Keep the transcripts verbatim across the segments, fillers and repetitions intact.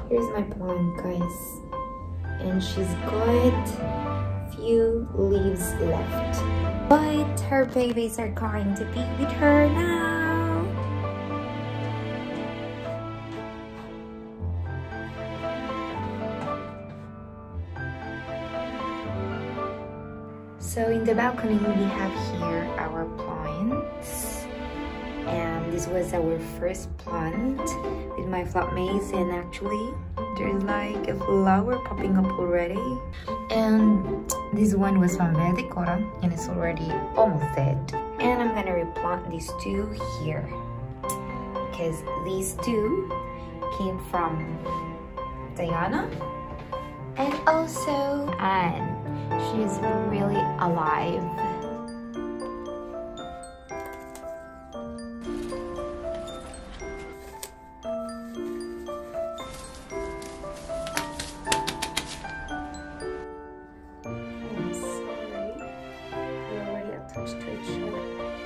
Here's my plant, guys, and she's got few leaves left, but her babies are going to be with her now. So in the balcony we have here our plants, and this was our first plant with my Phloxes, and actually there's like a flower popping up already. And this one was from Verdicora and it's already almost dead. And I'm gonna replant these two here because these two came from Diana and also Anne. She's really alive. I'm sorry, we're already attached to each other.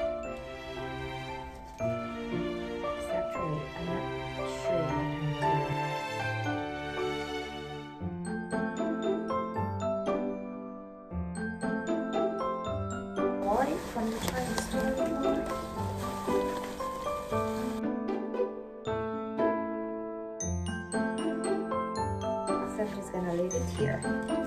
It's actually, I'm not sure what I'm doing. From the Chinese store anymore. So I'm just gonna leave it here.